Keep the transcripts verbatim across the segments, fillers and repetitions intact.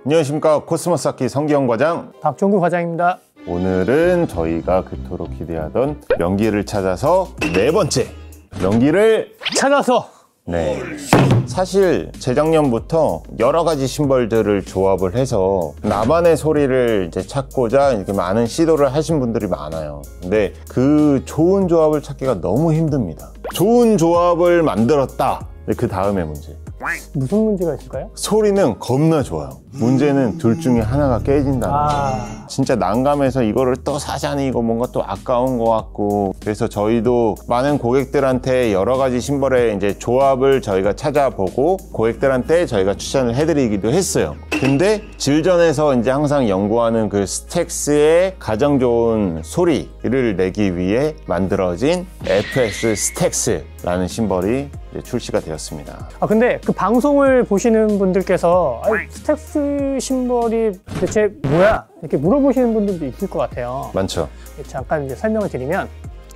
안녕하십니까. 코스모스 악기 성기영 과장, 박종구 과장입니다. 오늘은 저희가 그토록 기대하던 명기를 찾아서 네 번째 명기를 찾아서. 네, 사실 재작년부터 여러 가지 심벌들을 조합을 해서 나만의 소리를 이제 찾고자 이렇게 많은 시도를 하신 분들이 많아요. 근데 그 좋은 조합을 찾기가 너무 힘듭니다. 좋은 조합을 만들었다. 그 다음에 문제. 무슨 문제가 있을까요? 소리는 겁나 좋아요. 문제는 둘 중에 하나가 깨진다는 거예요. 아... 진짜 난감해서 이거를 또 사자니 이거 뭔가 또 아까운 것 같고, 그래서 저희도 많은 고객들한테 여러 가지 심벌의 이제 조합을 저희가 찾아보고 고객들한테 저희가 추천을 해드리기도 했어요. 근데 질전에서 이제 항상 연구하는 그 스택스의 가장 좋은 소리를 내기 위해 만들어진 에프엑스 스택스라는 심벌이 출시가 되었습니다. 아 근데 그 방송을 보시는 분들께서 아니, 스택스 심벌이 대체 뭐야? 이렇게 물어보시는 분들도 있을 것 같아요. 많죠. 잠깐 이제 설명을 드리면,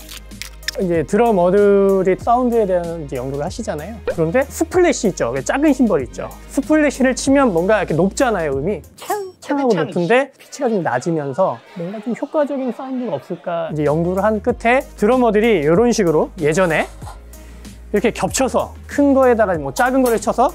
이제 드러머들이 사운드에 대한 이제 연구를 하시잖아요. 그런데 스플래시 있죠. 작은 심벌 있죠. 스플래시를 치면 뭔가 이렇게 높잖아요, 음이. 창창하고 높은데 피치가 좀 낮으면서 뭔가 좀 효과적인 사운드가 없을까 이제 연구를 한 끝에 드러머들이 이런 식으로 예전에 이렇게 겹쳐서 큰 거에다가 뭐 작은 거를 쳐서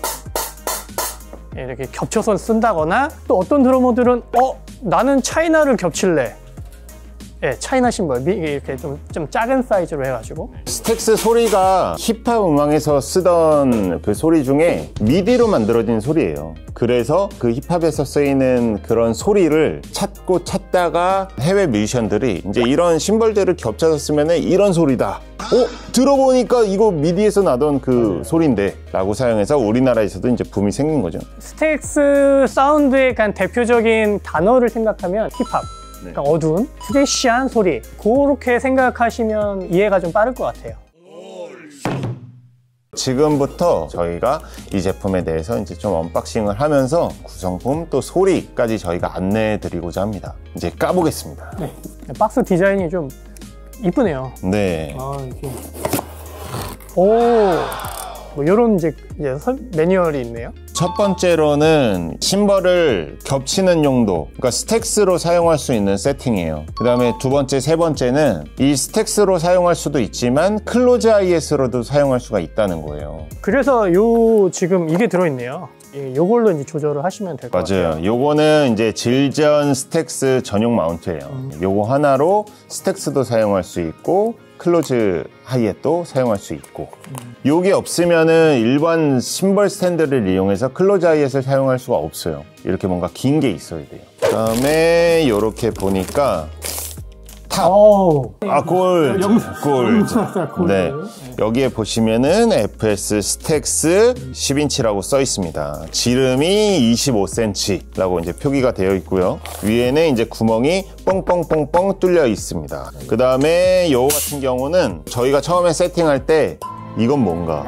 이렇게 겹쳐서 쓴다거나, 또 어떤 드러머들은 어 나는 차이나를 겹칠래. 예, 차이나 심벌 이렇게 좀, 좀 작은 사이즈로 해가지고. 스택스 소리가 힙합 음악에서 쓰던 그 소리 중에 미디로 만들어진 소리예요. 그래서 그 힙합에서 쓰이는 그런 소리를 찾고 찾다가 해외 뮤지션들이 이제 이런 심벌들을 겹쳐서 쓰면 이런 소리다. 어? 들어보니까 이거 미디에서 나던 그 맞아요. 소리인데 라고 사용해서 우리나라에서도 이제 붐이 생긴 거죠. 스택스 사운드의 약간 대표적인 단어를 생각하면 힙합, 그러니까 어두운 트래시한 소리, 그렇게 생각하시면 이해가 좀 빠를 것 같아요. 지금부터 저희가 이 제품에 대해서 이제 좀 언박싱을 하면서 구성품 또 소리까지 저희가 안내해 드리고자 합니다. 이제 까보겠습니다. 네, 박스 디자인이 좀 이쁘네요. 네. 아, 이렇게. 오, 뭐 이런 이제, 이제 매뉴얼이 있네요. 첫 번째로는 심벌을 겹치는 용도, 그러니까 스택스로 사용할 수 있는 세팅이에요. 그 다음에 두 번째, 세 번째는 이 스택스로 사용할 수도 있지만 클로즈 아이에스로도 사용할 수가 있다는 거예요. 그래서 요 지금 이게 들어있네요. 요걸로 이제 조절을 하시면 될 것 같아요. 맞아요. 요거는 이제 질전 스택스 전용 마운트예요. 음. 요거 하나로 스택스도 사용할 수 있고 클로즈 하이햇도 사용할 수 있고, 음. 요게 없으면은 일반 심벌 스탠드를 이용해서 클로즈 하이햇을 사용할 수가 없어요. 이렇게 뭔가 긴 게 있어야 돼요. 그 다음에 요렇게 보니까 탑! 아, 골드! 골드! 네. 여기에 보시면은 에프에스 스택스 십 인치라고 써 있습니다. 지름이 이십오 센티미터라고 이제 표기가 되어 있고요. 위에는 이제 구멍이 뻥뻥뻥뻥 뚫려 있습니다. 그 다음에 요거 같은 경우는 저희가 처음에 세팅할 때 이건 뭔가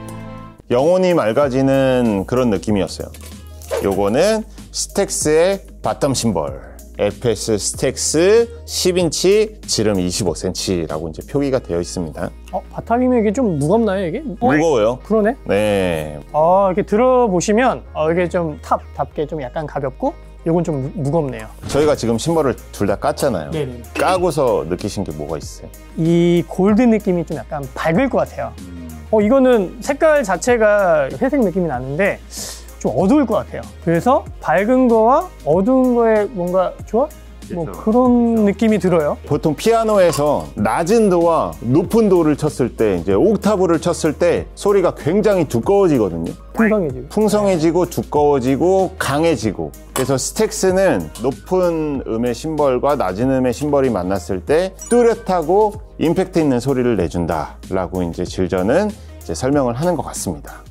영혼이 맑아지는 그런 느낌이었어요. 요거는 스택스의 바텀 심벌. 에프에스 스택스 십 인치 지름 이십오 센티미터라고 이제 표기가 되어 있습니다. 어, 바탕이면 이게 좀 무겁나요, 이게? 무거워요. 그러네. 네. 아, 이렇게 들어보시면 어, 이게 좀 탑답게 좀 약간 가볍고, 요건 좀 무, 무겁네요. 저희가 지금 심벌을 둘 다 깠잖아요. 네네. 까고서 느끼신 게 뭐가 있어요? 이 골드 느낌이 좀 약간 밝을 것 같아요. 어, 이거는 색깔 자체가 회색 느낌이 나는데 좀 어두울 것 같아요. 그래서 밝은 거와 어두운 거에 뭔가 조화? 뭐 그런 느낌이 들어요. 보통 피아노에서 낮은 도와 높은 도를 쳤을 때, 이제 옥타브를 쳤을 때 소리가 굉장히 두꺼워지거든요. 풍성해지고. 풍성해지고 두꺼워지고 강해지고. 그래서 스택스는 높은 음의 심벌과 낮은 음의 심벌이 만났을 때 뚜렷하고 임팩트 있는 소리를 내준다 라고 이제 질전은 이제 설명을 하는 것 같습니다.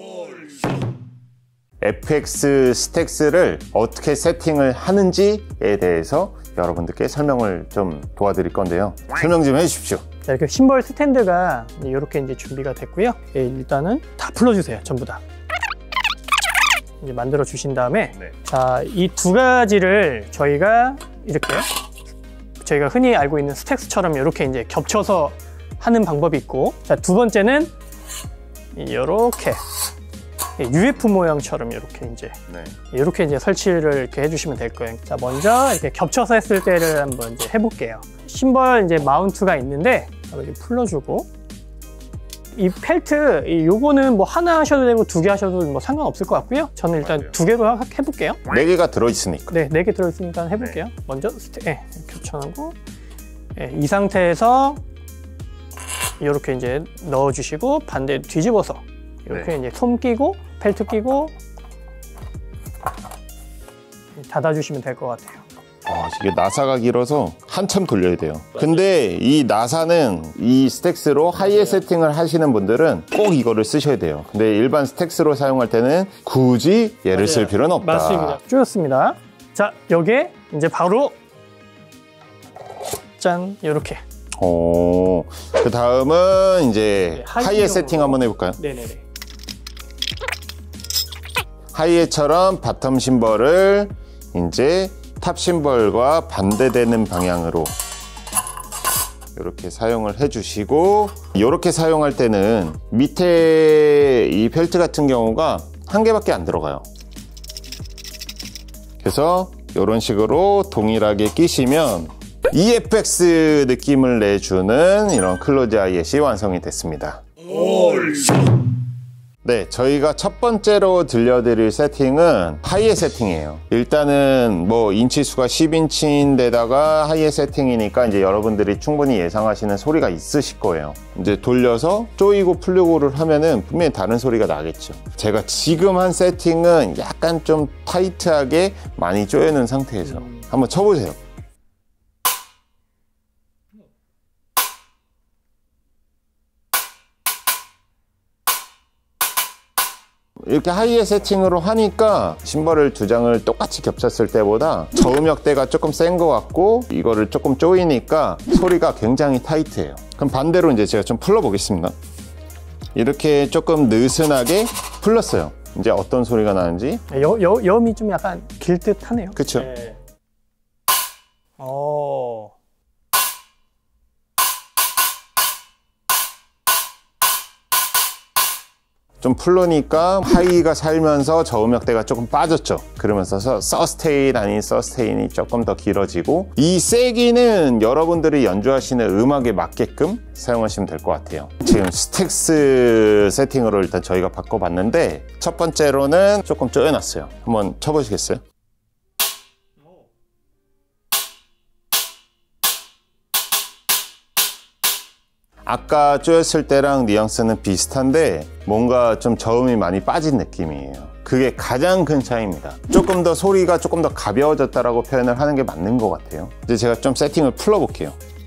에프엑스 스택스를 어떻게 세팅을 하는지에 대해서 여러분들께 설명을 좀 도와드릴 건데요. 설명 좀 해주십시오. 자, 이렇게 심벌 스탠드가 이렇게 이제 준비가 됐고요. 예, 일단은 다 풀어주세요, 전부 다. 이제 만들어 주신 다음에, 네. 자, 이 두 가지를 저희가 이렇게 저희가 흔히 알고 있는 스택스처럼 이렇게 이제 겹쳐서 하는 방법이 있고, 자, 두 번째는 이렇게 유에프 모양처럼 이렇게 이제 네. 이렇게 이제 설치를 이렇게 해주시면 될 거예요. 자, 먼저 이렇게 겹쳐서 했을 때를 한번 이제 해볼게요. 심벌 이제 마운트가 있는데 이렇게 풀러주고, 이 펠트 이 요거는 뭐 하나 하셔도 되고 두 개 하셔도 뭐 상관없을 것 같고요. 저는 일단 맞아요. 두 개로 하- 해볼게요. 네 개가 들어있으니까. 네, 네 개 들어있으니까 해볼게요. 먼저 스테, 네, 겹쳐놓고, 네, 이 상태에서 이렇게 이제 넣어주시고 반대 뒤집어서 이렇게 네. 이제 솜 끼고 펠트 끼고 닫아주시면 될 것 같아요. 아, 이게 나사가 길어서 한참 돌려야 돼요. 근데 이 나사는 이 스택스로 하이에 세팅을 하시는 분들은 꼭 이거를 쓰셔야 돼요. 근데 일반 스택스로 사용할 때는 굳이 얘를 맞아요. 쓸 필요는 없다. 맞습니다. 줄였습니다. 자, 여기에 이제 바로 짠, 이렇게. 오, 그 다음은 이제 네, 하이 하이에 정도. 세팅 한번 해볼까요? 네네네. 하이에처럼 바텀 심벌을 이제 탑 심벌과 반대되는 방향으로 이렇게 사용을 해주시고, 이렇게 사용할 때는 밑에 이 펠트 같은 경우가 한 개밖에 안 들어가요. 그래서 이런 식으로 동일하게 끼시면 이에프엑스 느낌을 내주는 이런 클로즈 아이햇이 완성이 됐습니다. 네, 저희가 첫 번째로 들려드릴 세팅은 하이에 세팅이에요. 일단은 뭐 인치수가 십 인치인데다가 하이에 세팅이니까 이제 여러분들이 충분히 예상하시는 소리가 있으실 거예요. 이제 돌려서 조이고 풀리고를 하면은 분명히 다른 소리가 나겠죠. 제가 지금 한 세팅은 약간 좀 타이트하게 많이 조여놓은 상태에서 한번 쳐보세요. 이렇게 하이에 세팅으로 하니까 심벌을 두 장을 똑같이 겹쳤을 때보다 저음역대가 조금 센 것 같고, 이거를 조금 조이니까 소리가 굉장히 타이트해요. 그럼 반대로 이제 제가 좀 풀러 보겠습니다. 이렇게 조금 느슨하게 풀렀어요. 이제 어떤 소리가 나는지. 여, 여, 염이 좀 약간 길 듯 하네요. 그쵸? 네. 어. 좀 풀르니까 하이가 살면서 저음역대가 조금 빠졌죠. 그러면서 서, 서스테인 아닌 서스테인이 조금 더 길어지고, 이 세기는 여러분들이 연주하시는 음악에 맞게끔 사용하시면 될 것 같아요. 지금 스택스 세팅으로 일단 저희가 바꿔봤는데, 첫 번째로는 조금 조여놨어요. 한번 쳐보시겠어요? 아까 조였을 때랑 뉘앙스는 비슷한데 뭔가 좀 저음이 많이 빠진 느낌이에요. 그게 가장 큰 차이입니다. 조금 더 소리가 조금 더 가벼워졌다라고 표현을 하는 게 맞는 것 같아요. 이제 제가 좀 세팅을 풀어볼게요.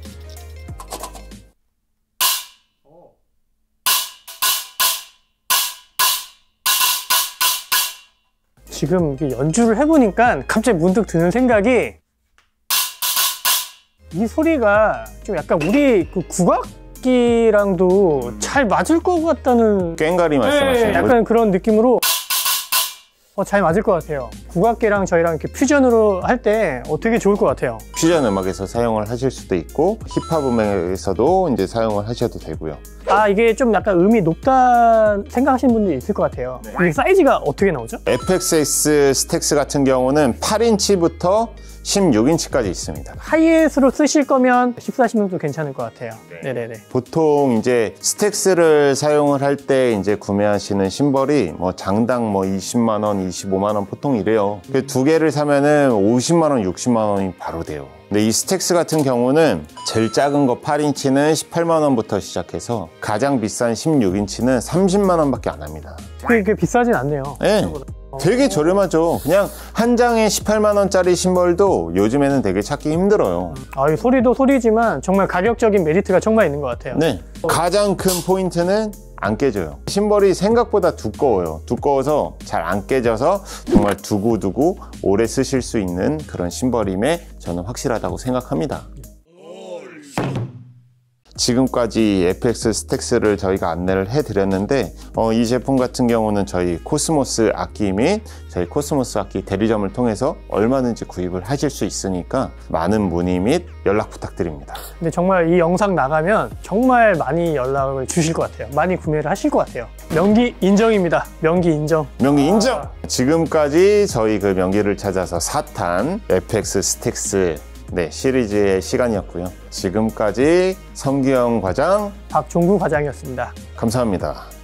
지금 이게 연주를 해보니까 갑자기 문득 드는 생각이, 이 소리가 좀 약간 우리 그 국악기랑도 잘 맞을 것 같다는, 꽹가리 말씀하시는 네, 거죠? 약간 그런 느낌으로 어, 잘 맞을 것 같아요. 국악기랑 저희랑 이렇게 퓨전으로 할 때 어, 되게 좋을 것 같아요. 퓨전 음악에서 사용을 하실 수도 있고 힙합 음악에서도 이제 사용을 하셔도 되고요. 아, 이게 좀 약간 음이 높다 생각하시는 분들이 있을 것 같아요. 네. 이게 사이즈가 어떻게 나오죠? 에프엑스엑스 스택스 같은 경우는 팔 인치부터 십육 인치까지 있습니다. 하이햇으로 쓰실 거면 십사, 십육도 괜찮을 것 같아요. 네. 네네네. 보통 이제 스택스를 사용을 할 때 이제 구매하시는 심벌이 뭐 장당 뭐 이십만 원, 이십오만 원 보통 이래요. 그 두 개를 사면은 오십만 원, 육십만 원이 바로 돼요. 근데 이 스택스 같은 경우는 제일 작은 거 팔 인치는 십팔만 원부터 시작해서 가장 비싼 십육 인치는 삼십만 원밖에 안 합니다. 그게 비싸진 않네요. 네. 되게 저렴하죠. 그냥 한 장에 십팔만 원짜리 심벌도 요즘에는 되게 찾기 힘들어요. 아, 이 소리도 소리지만 정말 가격적인 메리트가 정말 있는 것 같아요. 네. 가장 큰 포인트는 안 깨져요. 심벌이 생각보다 두꺼워요. 두꺼워서 잘 안 깨져서 정말 두고두고 오래 쓰실 수 있는 그런 심벌임에 저는 확실하다고 생각합니다. 지금까지 에프엑스 스택스를 저희가 안내를 해드렸는데 어, 이 제품 같은 경우는 저희 코스모스 악기 및 저희 코스모스 악기 대리점을 통해서 얼마든지 구입을 하실 수 있으니까 많은 문의 및 연락 부탁드립니다. 근데 정말 이 영상 나가면 정말 많이 연락을 주실 것 같아요. 많이 구매를 하실 것 같아요. 명기 인정입니다. 명기 인정. 명기 인정! 아. 지금까지 저희 그 명기를 찾아서 사 탄 에프엑스 스택스 네, 시리즈의 시간이었고요. 지금까지 성기영 과장, 박종구 과장이었습니다. 감사합니다.